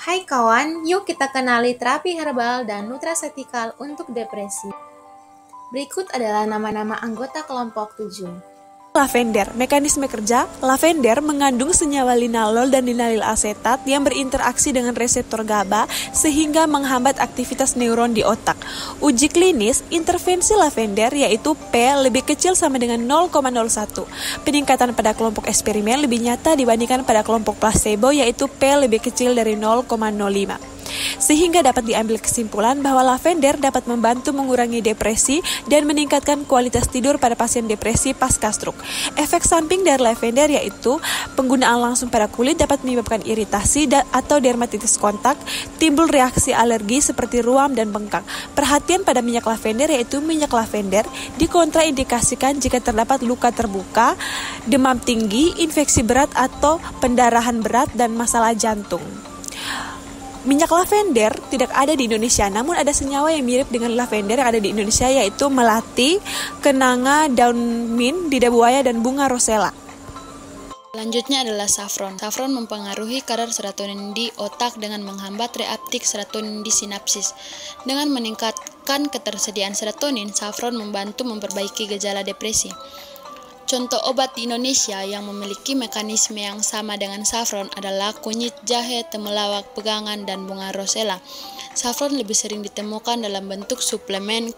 Hai kawan, yuk kita kenali terapi herbal dan nutraceutical untuk depresi. Berikut adalah nama-nama anggota kelompok 7. Lavender. Mekanisme kerja, lavender mengandung senyawa linalol dan linalyl asetat yang berinteraksi dengan reseptor GABA sehingga menghambat aktivitas neuron di otak. Uji klinis, intervensi lavender yaitu P lebih kecil sama dengan 0,01. Peningkatan pada kelompok eksperimen lebih nyata dibandingkan pada kelompok placebo yaitu P lebih kecil dari 0,05. Sehingga dapat diambil kesimpulan bahwa lavender dapat membantu mengurangi depresi dan meningkatkan kualitas tidur pada pasien depresi pasca stroke. Efek samping dari lavender yaitu penggunaan langsung pada kulit dapat menyebabkan iritasi atau dermatitis kontak, timbul reaksi alergi seperti ruam dan bengkak. Perhatian pada minyak lavender yaitu minyak lavender dikontraindikasikan jika terdapat luka terbuka, demam tinggi, infeksi berat atau pendarahan berat dan masalah jantung. Minyak lavender tidak ada di Indonesia, namun ada senyawa yang mirip dengan lavender yang ada di Indonesia yaitu melati, kenanga, daun mint, lidah buaya, dan bunga rosella. Selanjutnya adalah saffron. Saffron mempengaruhi kadar serotonin di otak dengan menghambat reuptake serotonin di sinapsis. Dengan meningkatkan ketersediaan serotonin, saffron membantu memperbaiki gejala depresi. Contoh obat di Indonesia yang memiliki mekanisme yang sama dengan saffron adalah kunyit, jahe, temulawak, pegangan, dan bunga rosella. Saffron lebih sering ditemukan dalam bentuk suplemen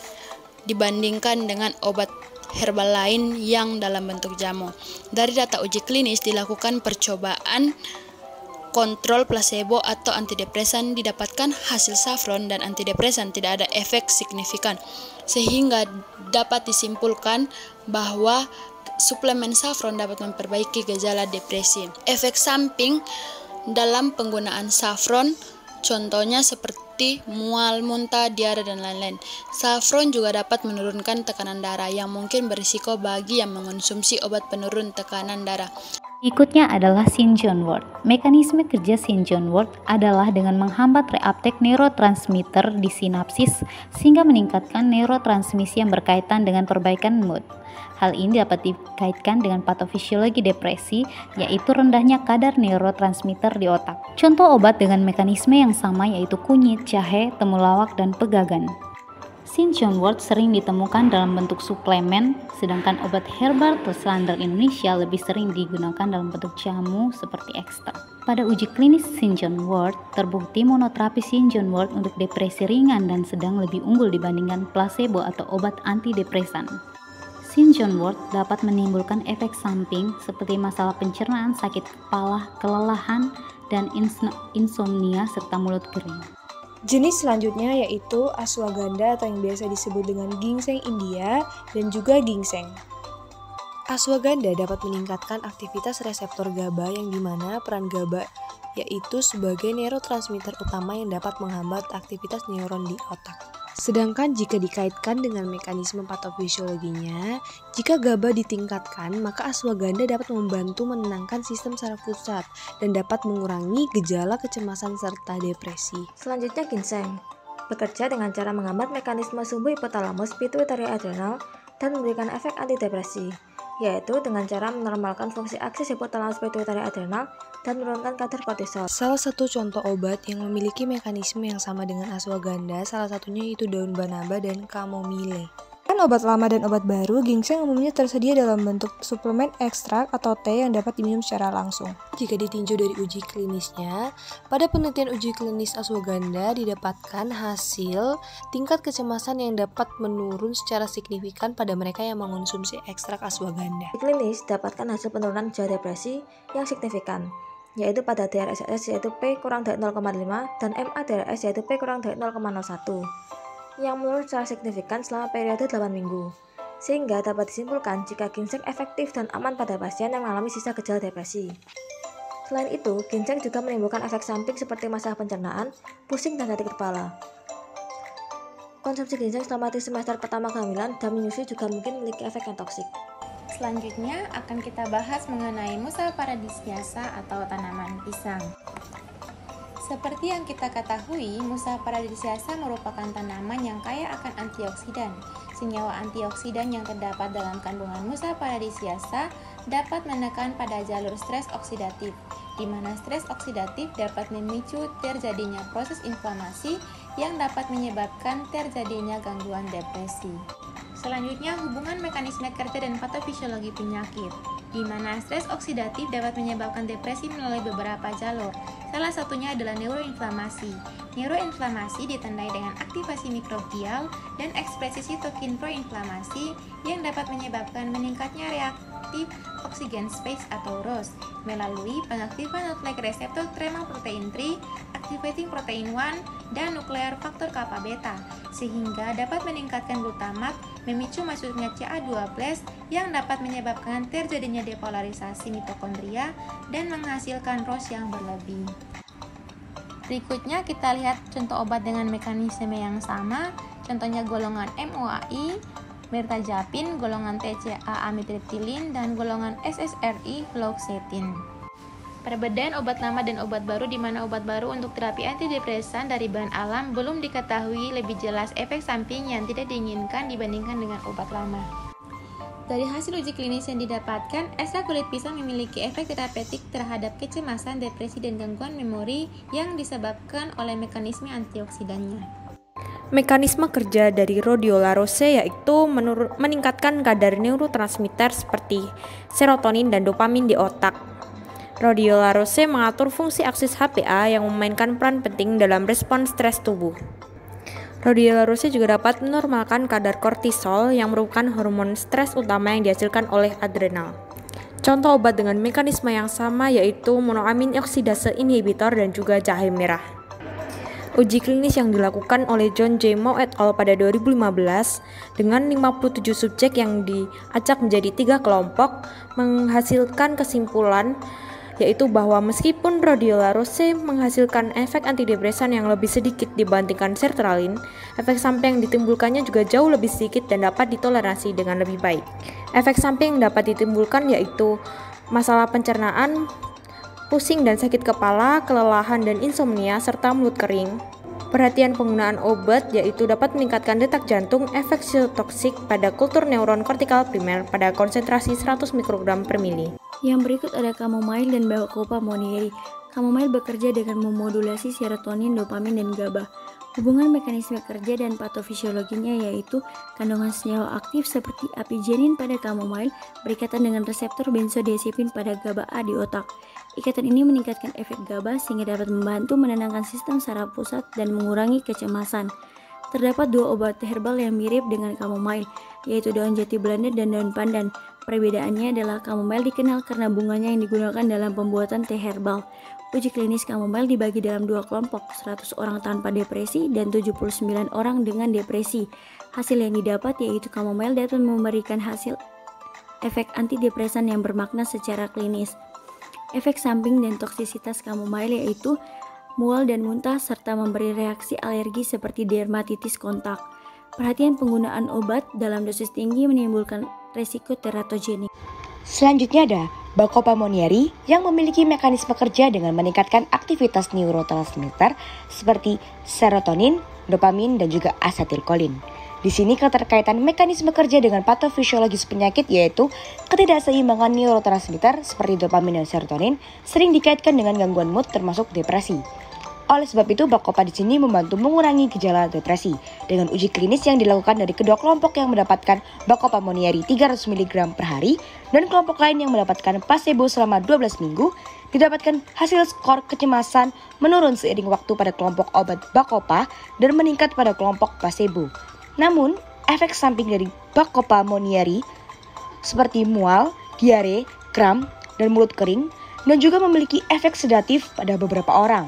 dibandingkan dengan obat herbal lain yang dalam bentuk jamu. Dari data uji klinis dilakukan percobaan kontrol placebo atau antidepresan didapatkan hasil saffron dan antidepresan tidak ada efek signifikan, sehingga dapat disimpulkan bahwa suplemen saffron dapat memperbaiki gejala depresi. Efek samping dalam penggunaan saffron contohnya seperti mual, muntah, diare, dan lain-lain. Saffron juga dapat menurunkan tekanan darah yang mungkin berisiko bagi yang mengonsumsi obat penurun tekanan darah. Berikutnya adalah St. John wort. Mekanisme kerja St. John wort adalah dengan menghambat reuptake neurotransmitter di sinapsis sehingga meningkatkan neurotransmisi yang berkaitan dengan perbaikan mood. Hal ini dapat dikaitkan dengan patofisiologi depresi, yaitu rendahnya kadar neurotransmitter di otak. Contoh obat dengan mekanisme yang sama yaitu kunyit, jahe, temulawak, dan pegagan. St. John wort sering ditemukan dalam bentuk suplemen, sedangkan obat herbal terstandar Indonesia lebih sering digunakan dalam bentuk jamu seperti ekstrak. Pada uji klinis St. John wort, terbukti monoterapi St. John wort untuk depresi ringan dan sedang lebih unggul dibandingkan placebo atau obat antidepresan. St. John wort dapat menimbulkan efek samping seperti masalah pencernaan, sakit kepala, kelelahan, dan insomnia serta mulut kering. Jenis selanjutnya yaitu ashwagandha atau yang biasa disebut dengan ginseng India dan juga ginseng. Ashwagandha dapat meningkatkan aktivitas reseptor GABA yang dimana peran GABA yaitu sebagai neurotransmitter utama yang dapat menghambat aktivitas neuron di otak. Sedangkan jika dikaitkan dengan mekanisme patofisiologinya, jika GABA ditingkatkan, maka ashwagandha dapat membantu menenangkan sistem saraf pusat dan dapat mengurangi gejala kecemasan serta depresi. Selanjutnya ginseng bekerja dengan cara menghambat mekanisme sumbu hipotalamus pituitari adrenal dan memberikan efek antidepresi, yaitu dengan cara menormalkan fungsi aksis hipotalamus pituitari adrenal dan menurunkan kadar kortisol. Salah satu contoh obat yang memiliki mekanisme yang sama dengan ashwagandha salah satunya yaitu daun banaba dan chamomile. Obat lama dan obat baru, ginseng umumnya tersedia dalam bentuk suplemen ekstrak atau teh yang dapat diminum secara langsung. Jika ditinjau dari uji klinisnya, pada penelitian uji klinis ashwagandha didapatkan hasil tingkat kecemasan yang dapat menurun secara signifikan pada mereka yang mengonsumsi ekstrak ashwagandha. Di klinis dapatkan hasil penurunan gejala depresi yang signifikan, yaitu pada DRSS yaitu P kurang dari 0,5 dan MADRS yaitu P kurang dari 0,01. yang menurun secara signifikan selama periode 8 minggu, sehingga dapat disimpulkan jika ginseng efektif dan aman pada pasien yang mengalami sisa gejala depresi. Selain itu, ginseng juga menimbulkan efek samping seperti masalah pencernaan, pusing, dan sakit kepala. Konsumsi ginseng selama trimester pertama kehamilan dan menyusui juga mungkin memiliki efek yang toksik. Selanjutnya akan kita bahas mengenai Musa paradisiaca atau tanaman pisang. Seperti yang kita ketahui, Musa paradisiaca merupakan tanaman yang kaya akan antioksidan. Senyawa antioksidan yang terdapat dalam kandungan Musa paradisiaca dapat menekan pada jalur stres oksidatif. di mana stres oksidatif dapat memicu terjadinya proses inflamasi yang dapat menyebabkan terjadinya gangguan depresi. Selanjutnya, hubungan mekanisme kerja dan patofisiologi penyakit, di mana stres oksidatif dapat menyebabkan depresi melalui beberapa jalur. Salah satunya adalah neuroinflamasi. Neuroinflamasi ditandai dengan aktivasi mikrobial dan ekspresi sitokin proinflamasi yang dapat menyebabkan meningkatnya reaktif oksigen space atau ROS melalui pengaktifan nucleic receptor tremor protein 3, activating protein 1, dan nuklear faktor kappa beta, sehingga dapat meningkatkan glutamat, memicu masuknya Ca2+ yang dapat menyebabkan terjadinya depolarisasi mitokondria dan menghasilkan ROS yang berlebih. Berikutnya kita lihat contoh obat dengan mekanisme yang sama, contohnya golongan MOAI, mirtazapin, golongan TCA amitriptilin, dan golongan SSRI fluoxetine. Perbedaan obat lama dan obat baru, di mana obat baru untuk terapi antidepresan dari bahan alam belum diketahui lebih jelas efek samping yang tidak diinginkan dibandingkan dengan obat lama. Dari hasil uji klinis yang didapatkan, ekstrak kulit pisang memiliki efek terapeutik terhadap kecemasan, depresi, dan gangguan memori yang disebabkan oleh mekanisme antioksidannya. Mekanisme kerja dari rhodiola rosea yaitu meningkatkan kadar neurotransmitter seperti serotonin dan dopamin di otak. Rhodiola rosea mengatur fungsi aksis HPA yang memainkan peran penting dalam respons stres tubuh. Rhodiola rosea juga dapat menormalkan kadar kortisol yang merupakan hormon stres utama yang dihasilkan oleh adrenal. Contoh obat dengan mekanisme yang sama yaitu monoamin oksidase inhibitor dan juga jahe merah. Uji klinis yang dilakukan oleh John J. Mao et al. Pada 2015 dengan 57 subjek yang diacak menjadi 3 kelompok menghasilkan kesimpulan yaitu bahwa meskipun rhodiola rosea menghasilkan efek antidepresan yang lebih sedikit dibandingkan sertralin, efek samping yang ditimbulkannya juga jauh lebih sedikit dan dapat ditoleransi dengan lebih baik. Efek samping yang dapat ditimbulkan yaitu masalah pencernaan, pusing dan sakit kepala, kelelahan dan insomnia, serta mulut kering. Perhatian penggunaan obat yaitu dapat meningkatkan detak jantung, efek sitotoksik pada kultur neuron kortikal primer pada konsentrasi 100 mikrogram per mili. Yang berikut ada chamomile dan Bacopa monnieri. Chamomile bekerja dengan memodulasi serotonin, dopamin, dan GABA. Hubungan mekanisme kerja dan patofisiologinya yaitu kandungan senyawa aktif seperti apigenin pada chamomile berikatan dengan reseptor benzodiazepin pada GABA-A di otak. Ikatan ini meningkatkan efek GABA sehingga dapat membantu menenangkan sistem saraf pusat dan mengurangi kecemasan. Terdapat 2 obat herbal yang mirip dengan chamomile, yaitu daun jati Belanda dan daun pandan. Perbedaannya adalah chamomile dikenal karena bunganya yang digunakan dalam pembuatan teh herbal. Uji klinis chamomile dibagi dalam 2 kelompok, 100 orang tanpa depresi dan 79 orang dengan depresi. Hasil yang didapat yaitu chamomile dapat memberikan hasil efek antidepresan yang bermakna secara klinis. Efek samping dan toksisitas chamomile yaitu mual dan muntah serta memberi reaksi alergi seperti dermatitis kontak. Perhatian penggunaan obat dalam dosis tinggi menimbulkan resiko teratogenik. Selanjutnya ada Bacopa monnieri yang memiliki mekanisme kerja dengan meningkatkan aktivitas neurotransmitter seperti serotonin, dopamin, dan juga asetilkolin. Di sini keterkaitan mekanisme kerja dengan patofisiologis penyakit yaitu ketidakseimbangan neurotransmitter seperti dopamin dan serotonin sering dikaitkan dengan gangguan mood termasuk depresi. Oleh sebab itu, Bacopa di sini membantu mengurangi gejala depresi dengan uji klinis yang dilakukan dari kedua kelompok yang mendapatkan Bacopa monnieri 300 mg per hari dan kelompok lain yang mendapatkan placebo selama 12 minggu, didapatkan hasil skor kecemasan menurun seiring waktu pada kelompok obat Bacopa dan meningkat pada kelompok placebo. Namun, efek samping dari Bacopa monnieri seperti mual, diare, kram, dan mulut kering dan juga memiliki efek sedatif pada beberapa orang.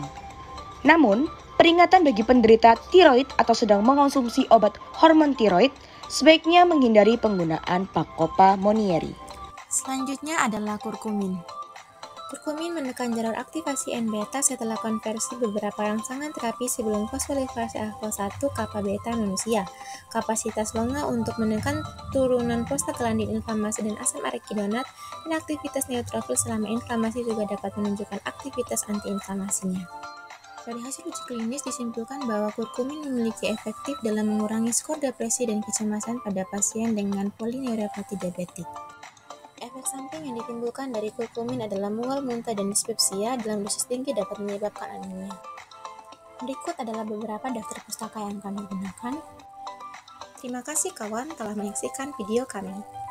Namun, peringatan bagi penderita tiroid atau sedang mengonsumsi obat hormon tiroid sebaiknya menghindari penggunaan Bacopa monnieri. Selanjutnya adalah kurkumin. Kurkumin menekan jalur aktivasi N-beta setelah konversi beberapa rangsangan terapi sebelum fosfolipase alfa-1 kappa beta manusia. Kapasitas longa untuk menekan turunan prostaglandin inflamasi dan asam arachidonat dan aktivitas neutrofil selama inflamasi juga dapat menunjukkan aktivitas antiinflamasinya. Dari hasil uji klinis disimpulkan bahwa kurkumin memiliki efektif dalam mengurangi skor depresi dan kecemasan pada pasien dengan polineuropati diabetik. Efek samping yang ditimbulkan dari kurkumin adalah mual, muntah, dan dispepsia dalam dosis tinggi dapat menyebabkan anemia. Berikut adalah beberapa daftar pustaka yang kami gunakan. Terima kasih kawan telah menyaksikan video kami.